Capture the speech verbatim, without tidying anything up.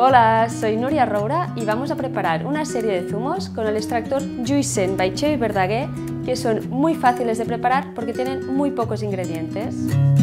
Hola, soy Núria Roura y vamos a preparar una serie de zumos con el extractor Juicent by Xevi Verdaguer, que son muy fáciles de preparar porque tienen muy pocos ingredientes.